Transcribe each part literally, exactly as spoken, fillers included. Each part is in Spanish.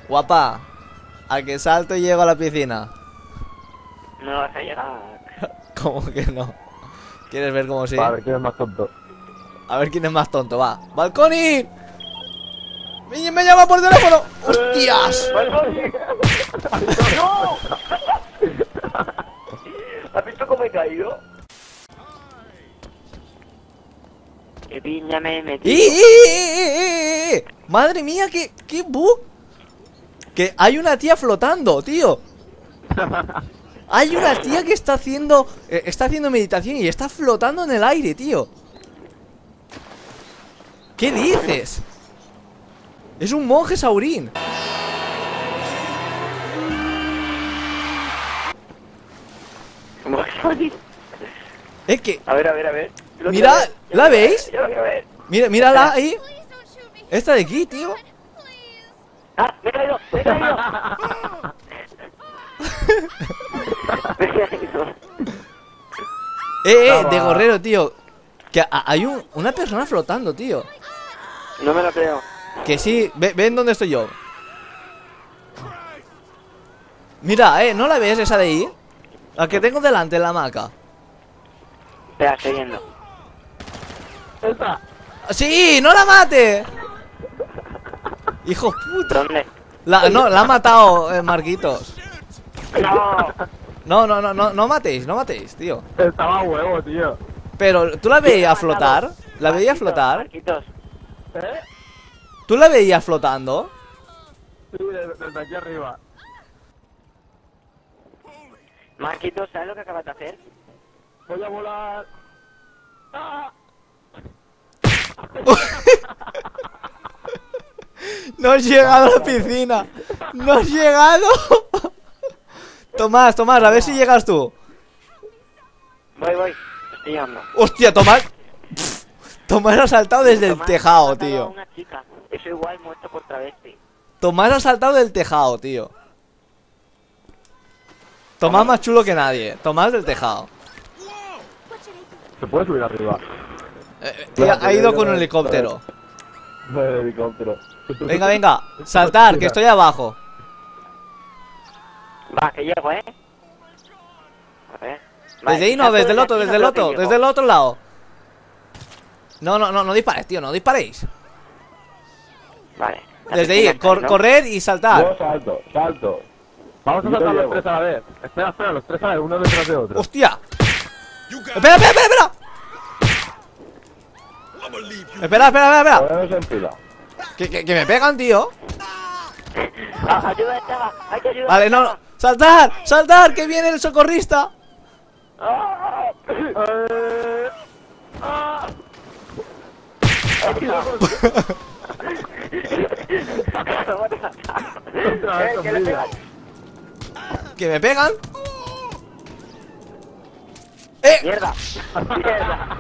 Guapa, a que salto y llego a la piscina. No vas a llegar. ¿Cómo que no? ¿Quieres ver cómo sí? A ver, ¿quién es más tonto? A ver quién es más tonto, va. ¡Balconi! ¡Me, me llama por teléfono! ¡Hostias! ¡No! ¿Has visto cómo he caído? ¡Qué piña me he ¡Eh, metido! eh, eh, eh, eh! ¡Madre mía, qué, qué bug! Que hay una tía flotando, tío. Hay una tía que está haciendo eh, Está haciendo meditación y está flotando en el aire, tío. ¿Qué dices? Es un monje saurín. ¿Cómo que? Es que, A ver, a ver, a ver. Lo mira, quiero ver, yo ¿la lo quiero veis? ver, Yo lo quiero ver. mira, mírala ahí. Esta de aquí, tío. ¡Ah! ¡Me he caído! ¡Me he caído! ¡Me he caído! Eh, eh, de gorrero, tío. Que a- hay un, una persona flotando, tío. No me lo creo. Que sí, ve- ven dónde estoy yo. Mira, eh, ¿no la ves esa de ahí? La que tengo delante en la hamaca. Espera, estoy viendo. ¡Esa! ¡Sí! ¡No la mate! Hijo puta. ¿Dónde? La, no, la ha matado eh, Marquitos. ¡No! No, no, no, no, no matéis, no matéis, tío. Estaba a huevo, tío. Pero, ¿tú la veías flotar? ¿La veías flotar? Marquitos. ¿Eh? ¿Tú la veías flotando? Sí, desde, desde aquí arriba. Marquitos, ¿sabes lo que acabas de hacer? Voy a volar. ¡Ah! No has llegado a la piscina. No has llegado. Tomás, Tomás, a ver si llegas tú. Voy, voy. Estoy llegando. Hostia, Tomás. Pff, Tomás ha saltado desde el Tomás, tejado, ha matado a tío. una chica. Eso igual muerto por travesti. Tomás ha saltado del tejado, tío. Tomás más chulo que nadie. Tomás del tejado. ¿Se puede subir arriba? Eh, eh, ha ido con un helicóptero. No, el helicóptero. Venga, venga. Saltar, que estoy abajo. Va, que llego, ¿eh? A ver. Desde ahí no, desde el otro, desde el otro, desde el otro lado. No, no, no, no disparéis, tío, no disparéis. Vale. Desde ahí, cor- correr y Yo saltar. salto, salto. Vamos a saltar los tres a la vez. Espera, espera, los tres a la vez, uno detrás de otro. ¡Hostia! ¡Espera, espera, espera, espera! Espera, espera, espera, espera. Ponemos en fila. Que, que, que me pegan, tío. Ah, ayuda, chava. Hay que ayudar. Vale, no, no. ¡Saltar! ¡Saltar! ¡Que viene el socorrista! ¡Ah! Eh, ah. Otra vez Eh, con que le vida. pegan. ¡Que me pegan! ¡Eh! Mierda. Mierda.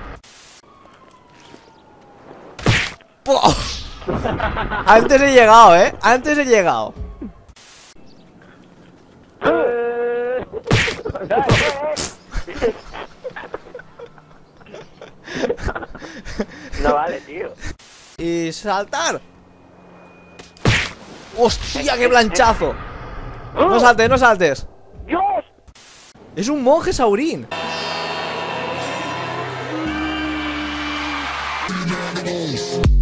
¡Po! Antes he llegado, eh. Antes he llegado. Eh. No vale, tío. Y saltar. ¡Hostia, qué planchazo! No saltes, no saltes. ¡Dios! Es un monje saurín. Hey.